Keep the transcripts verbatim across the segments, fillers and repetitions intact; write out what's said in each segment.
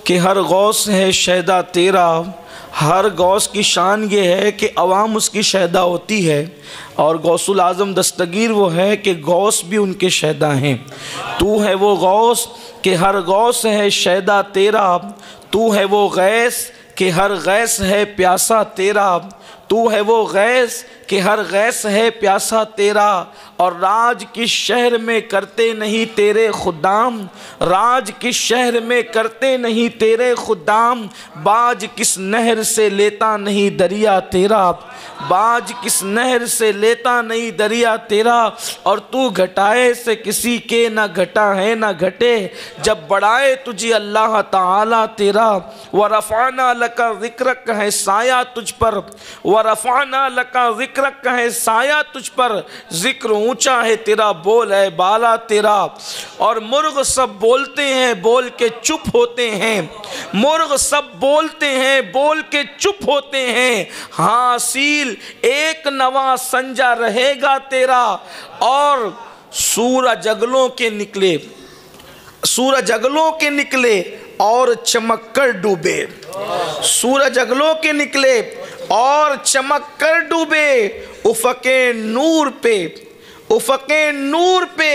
کہ ہر غوث ہے شیدا تیرا، ہر غوث کی شان یہ ہے کہ عوام اس کی شیدا ہوتی ہے، اور غوث العظم دستگیر وہ ہے کہ غوث بھی ان کے شیدا ہیں۔ تو ہے وہ غوث کہ ہر غوث ہے شیدا تیرا، تو ہے وہ غیث کہ ہر غیث ہے پیاسا تیرا، تو ہے وہ غیث کہ ہر غیث ہے پیاسا تیرا، اور راج کس شہر میں کرتے نہیں تیرے خدام، راج کس شہر میں کرتے نہیں تیرے خدام، باج کس نہر سے لیتا نہیں دریا تیرا، باج کس نہر سے لیتا نہیں دریا تیرا، اور تو گھٹائے سے کسی کے نہ گھٹا ہے نہ گھٹے، جب بڑھائے تجھے اللہ تعالیٰ تیرا، وَرَفَعْنَا لَكَ ذِكْرَكَ ہے سایہ تجھ پر، وَرَفَعْنَا لَكَ ذِكْرَكَ ہے سایہ تجھ پر، ذکر اونچا ہے تیرا بول ہے بالا تیرا، اور مرغ سب بولتے ہیں بول کے چپ ہوتے ہیں، مرغ سب بولتے ہیں بول کے چپ ہوتے ہیں، حاصل ایک نوا سنجا رہے گا تیرا، اور سورج اگلوں کے نکلے سورج اگلوں کے نکلے اور چمک کر ڈوبے، سورج اگلوں کے نکلے اور چمک کر ڈوبے، افق نور پہ افق نور پہ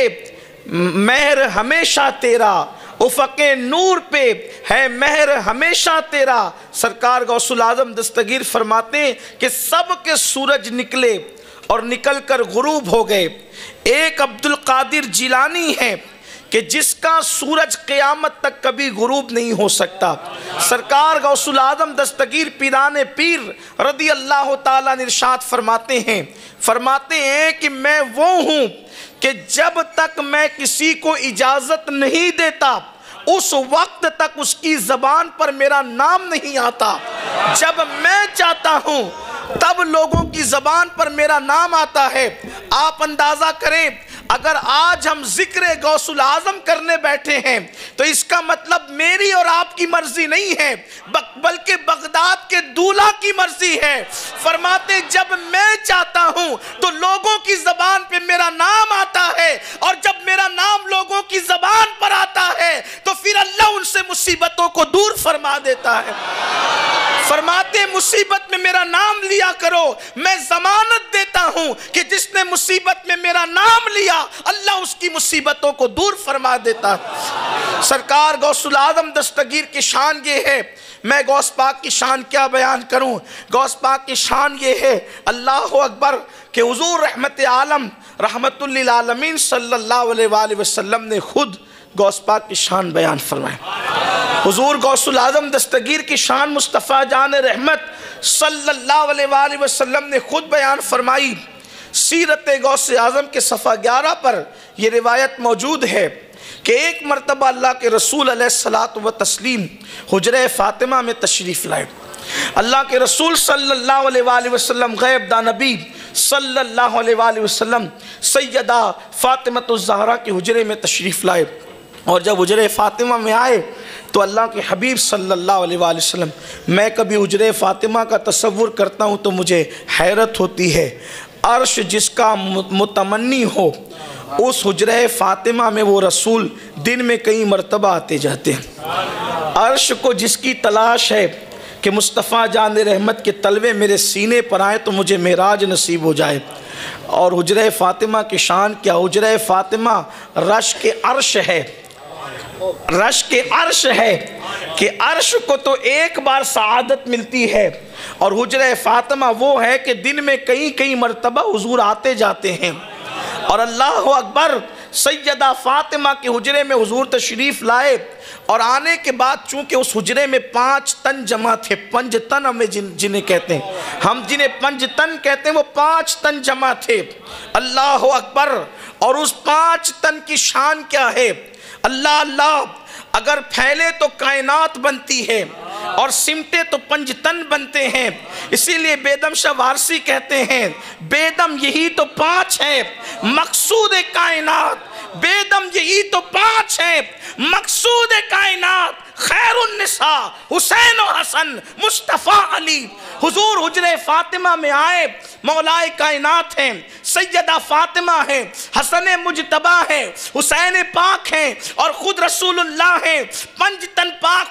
مہر ہمیشہ تیرا، افق نور پہ ہے مہر ہمیشہ تیرا۔ سرکار غوث العظم دستگیر فرماتے ہیں کہ سب کے سورج نکلے اور نکل کر غروب ہو گئے، ایک عبد القادر جیلانی ہے کہ جس کا سورج قیامت تک کبھی غروب نہیں ہو سکتا۔ سرکار غوث العظم دستگیر پیران پیر رضی اللہ تعالیٰ نے ارشاد فرماتے ہیں فرماتے ہیں کہ میں وہ ہوں کہ جب تک میں کسی کو اجازت نہیں دیتا اس وقت تک اس کی زبان پر میرا نام نہیں آتا، جب میں چاہتا ہوں تب لوگوں کی زبان پر میرا نام آتا ہے۔ آپ اندازہ کریں اگر آج ہم ذکر غوث العظم کرنے بیٹھے ہیں تو اس کا مطلب میری اور آپ کی مرضی نہیں ہے بلکہ بغداد کے دولہ کی مرضی ہے۔ فرماتے جب میں چاہتا ہوں تو لوگوں کی زبان پہ میرا نام آتا ہے، اور جب میرا نام لوگوں کی زبان پر آتا ہے تو پھر اللہ ان سے مصیبتوں کو دور فرما دیتا ہے۔ فرماتے مصیبت میں میرا نام لیا کرو، میں ضمانت دیتا ہوں کہ جس نے مصیبت میں میرا نام لیا اللہ اس کی مصیبتوں کو دور فرما دیتا ہے۔ سرکار غوث العظم دستگیر کی شان یہ ہے، میں غوث پاک کی شان کیا بیان کروں، غوث پاک کی شان یہ ہے اللہ اکبر کہ حضور رحمت عالم رحمت للعالمین صلی اللہ علیہ وآلہ وسلم نے خود غوث پاک کی شان بیان فرمائے۔ حضور غوث العظم دستگیر کی شان مصطفیٰ جان رحمت صلی اللہ علیہ وآلہ وسلم نے خود بیان فرمائی۔ سیرت غوث اعظم کے صفحہ گیارہ پر یہ روایت موجود ہے کہ ایک مرتبہ اللہ کے رسول علیہ الصلاۃ والتسلیم حجرہ فاطمہ میں تشریف لائے۔ اللہ کے رسول صلی اللہ علیہ وآلہ وسلم غیب داں نبی صلی اللہ علیہ وآلہ وسلم سیدہ فاطمہ الزہرا کے حجرے میں تشریف لائے، اور جب حجرہ فاطمہ میں آئے تو اللہ کے حبیب صلی اللہ علیہ وآلہ وسلم میں کبھی حجرہ فاطمہ کا تصور کرتا ہوں تو مجھے حیرت ہوتی ہے، عرش جس کا متمنی ہو اس حجرہ فاطمہ میں وہ رسول دن میں کئی مرتبہ آتے جاتے ہیں۔ عرش کو جس کی تلاش ہے کہ مصطفیٰ جان رحمت کے تلوے میرے سینے پر آئے تو مجھے معراج نصیب ہو جائے، اور حجرہ فاطمہ کی شان کیا، حجرہ فاطمہ رش کے عرش ہے، رش کے عرش ہے کہ عرش کو تو ایک بار سعادت ملتی ہے، اور حجرہ فاطمہ وہ ہے کہ دن میں کئی کئی مرتبہ حضور آتے جاتے ہیں۔ اور اللہ اکبر سیدہ فاطمہ کے حجرے میں حضور تشریف لائے، اور آنے کے بعد چونکہ اس حجرے میں پانچ تن جمع تھے، پنج تن ہمیں جن جنہیں کہتے ہیں ہم جنہیں پنج تن کہتے ہیں وہ پانچ تن جمع تھے۔ اللہ اکبر، اور اس پانچ تن کی شان کیا ہے، اللہ اللہ اگر پھیلے تو کائنات بنتی ہے اور سمٹے تو پنج تن بنتے ہیں، اسی لیے بیدم شاہ وارسی کہتے ہیں بیدم یہی تو پانچ ہے مقصود کائنات، بیدم یہی تو پانچ ہے مقصود کائنات، خیر النساء حسین و حسن مصطفیٰ علی۔ حضور حجرہ فاطمہ میں آئے، مولائے کائنات ہیں، سیدہ فاطمہ ہیں، حسن مجتبیٰ ہیں، حسین پاک ہیں، اور خود رسول اللہ ہیں، پنج تن پاک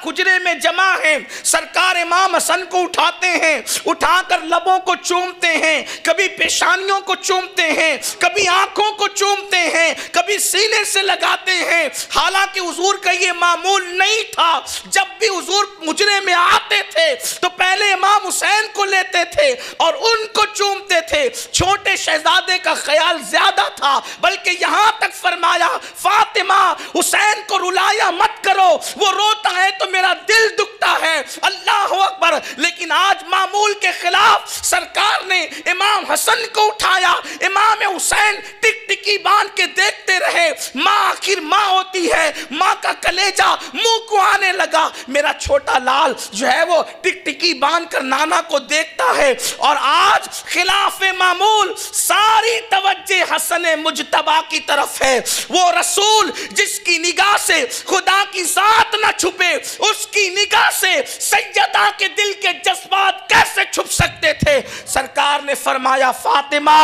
حجرے میں جمع ہیں، سرکار امام حسن کو اٹھاتے ہیں، اٹھا کر لبوں کو چومتے ہیں، کبھی پیشانیوں کو چومتے ہیں، کبھی آنکھوں کو چومتے ہیں، کبھی سینے سے لگاتے ہیں۔ حالانکہ حضور کا یہ معمول نہیں تھا، جب بھی حضور حجرے میں آتے تھے تو پہلے امام حسین کو لیتے تھے اور ان کو چومتے تھے۔ چھوٹے شہزادے کا خیال زیادہ تھا، بلکہ یہاں تک فرمایا فاطمہ حسین کو رلایا مت کرو، وہ روتا ہے تو میرا دل دکھتا ہے۔ اللہ اکبر۔ لیکن آج معمول کے خلاف سرکار نے امام حسن کو اٹھایا، امام حسین ٹک ٹکی باندھ کے دیکھتے رہے۔ ماں آخر ماں ہوتی ہے، ماں کا کلیجہ منہ کو آنے لگا۔ میرا چھوٹا لال جو ہے وہ ٹک ٹکی باندھ کر نانا کو دیکھتا ہے، اور آج خلاف معمول ساری توجہ حسن مجتبی کی طرف ہے۔ وہ رسول جس کی نگاہ سے خدا کی ذات نہ چھپے، اس کی نگاہ سے سیدہ کے دل کے جذبات کیسے چھپ سکتے تھے؟ سرکار نے فرمایا فاطمہ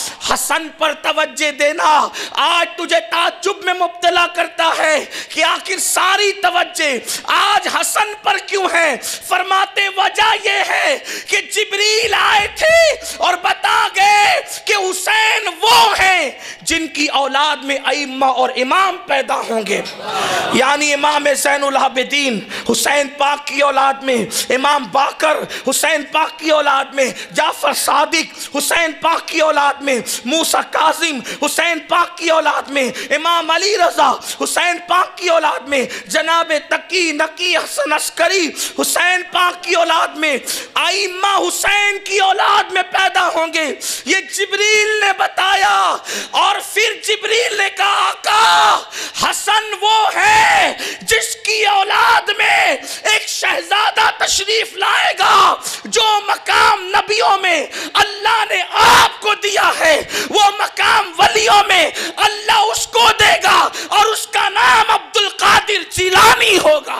حسن پر توجہ دینا۔ آج تجھے تعجب میں مبتلا کرتا ہے کہ آخر ساری توجہ آج حسن پر کیوں ہے؟ فرماتے وجہ یہ ہے کہ جبریل آئے تھے اور بتا گئے کہ حسین وہ ہیں جن کی اولاد میں ائمہ اور امام پیدا ہوں گے، یعنی امام زین العابدین حسین پاک کی اولاد میں، امام باقر حسین پاک کی اولاد میں، جعفر صادق حسین پاک کی اولاد میں، موسیٰ کاظم حسین پاک کی اولاد میں، امام علی رضا حسین پاک کی اولاد میں، جناب تقی نقی حسن عسکری حسین پاک کی اولاد میں، ائمہ حسین کی اولاد میں پیدا ہوں گے۔ یہ جبریل نے بتایا، اور پھر جبریل نے کہا آقا حسن وہ ہے جس کی اولاد میں ایک شہزادہ تشریف لائے گا جو مقام نبیوں میں اللہ نے آپ کو دیا ہے، وہ مقام ولیوں میں اللہ اس کو دے گا، اور اس کا نام عبد القادر جیلانی ہوگا۔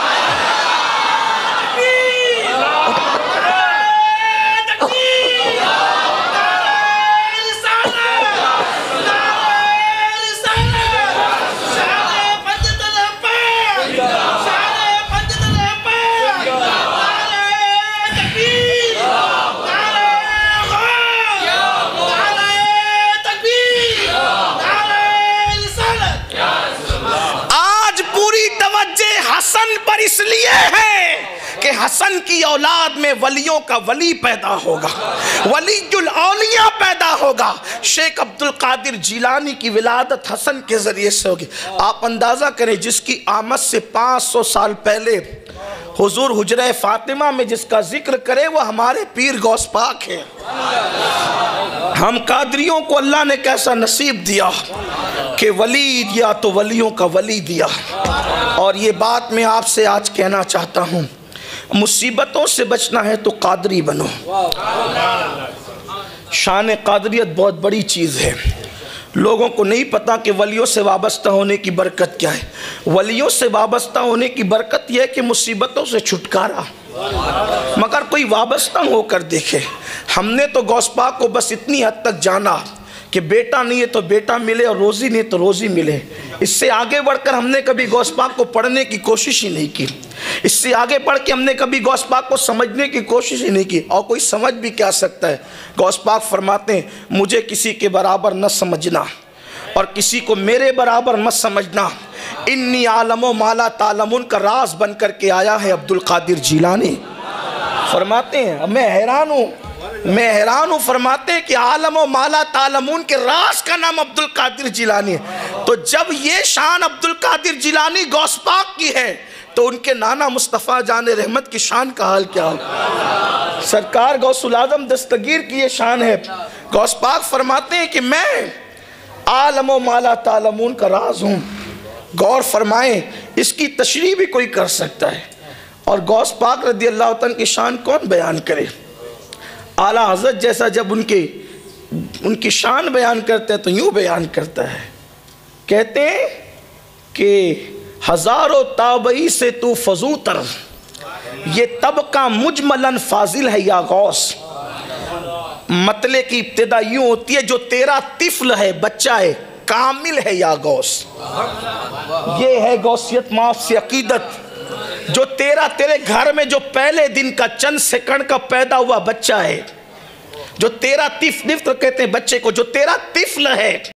حسن پر اس لیے ہے کہ حسن کی اولاد میں ولیوں کا ولی پیدا ہوگا، ولی الاولیاء پیدا ہوگا۔ شیخ عبد القادر جیلانی کی ولادت حسن کے ذریعے سے ہوگی۔ آپ اندازہ کریں جس کی آمد سے پانچ سو سال پہلے حضور حجرہ فاطمہ میں جس کا ذکر کرے وہ ہمارے پیر غوث پاک ہیں۔ ہم قادریوں کو اللہ نے کیسا نصیب دیا کہ ولی دیا تو ولیوں کا ولی دیا۔ اور یہ بات میں آپ سے آج کہنا چاہتا ہوں، مصیبتوں سے بچنا ہے تو قادری بنو۔ شان قادریت بہت بڑی چیز ہے، لوگوں کو نہیں پتا کہ ولیوں سے وابستہ ہونے کی برکت کیا ہے۔ ولیوں سے وابستہ ہونے کی برکت یہ ہے کہ مصیبتوں سے چھٹکارا، مگر کوئی وابستہ ہو کر دیکھے۔ ہم نے تو غوث پاک کو بس اتنی حد تک جانا کہ بیٹا نہیں ہے تو بیٹا ملے اور روزی نہیں تو روزی ملے، اس سے آگے بڑھ کر ہم نے کبھی غوث پاک کو پڑھنے کی کوشش ہی نہیں کی، اس سے آگے بڑھ کے ہم نے کبھی غوث پاک کو سمجھنے کی کوشش ہی نہیں کی، اور کوئی سمجھ بھی کیا سکتا ہے۔ غوث پاک فرماتے ہیں مجھے کسی کے برابر نہ سمجھنا اور کسی کو میرے برابر مت سمجھنا، انی عالم و مالا تعلمون کا راز بن کر کے آیا ہے عبد القادر جیلانی۔ فرماتے ہیں میں حیران ہوں میں حیران ہوں فرماتے ہیں کہ عالم و مالا تعلمون کے راز کا نام عبد القادر جیلانی ہے۔ تو جب یہ شان عبد القادر جیلانی غوث پاک کی ہے تو ان کے نانا مصطفیٰ جان رحمت کی شان کا حال کیا ہوگا؟ سرکار غوث العظم دستگیر کی یہ شان ہے۔ غوث پاک فرماتے ہیں کہ میں عالم و مالا تعلمون کا راز ہوں۔ غور فرمائیں اس کی تشریح بھی کوئی کر سکتا ہے، اور غوث پاک رضی اللہ عنہ کی شان کون بیان کرے؟ اعلیٰ حضرت جیسا جب ان کی ان کی شان بیان کرتے ہیں تو یوں بیان کرتا ہے، کہتے ہیں کہ ہزاروں تابعی سے تو فضوتر، یہ طبقہ مجملاً فاضل ہے یا غوث۔ مطلع کی ابتدا یوں ہوتی ہے جو تیرا طفل ہے، بچہ ہے، کامل ہے یا غوث۔ یہ ہے غوثیت معاف سے عقیدت جو تیرا تیرے گھر میں جو پہلے دن کا چند سیکنڈ کا پیدا ہوا بچہ ہے، جو تیرا طفل کہتے ہیں بچے کو، جو تیرا طفل ہے